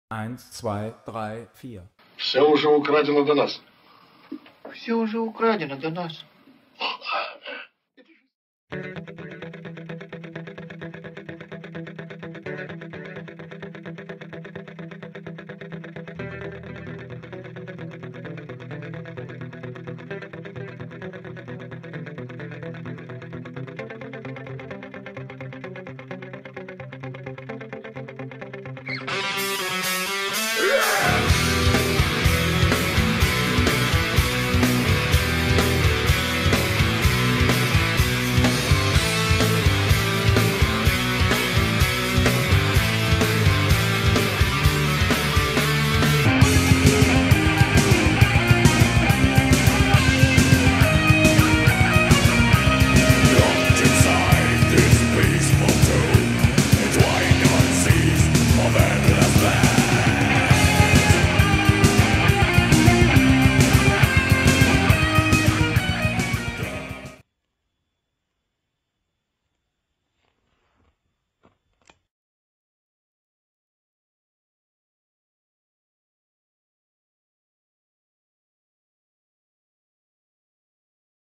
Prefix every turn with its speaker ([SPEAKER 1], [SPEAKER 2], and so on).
[SPEAKER 1] Eins, zwei, drei, vier.
[SPEAKER 2] Все уже украдено до нас.
[SPEAKER 3] Все уже украдено до нас.
[SPEAKER 2] Yeah!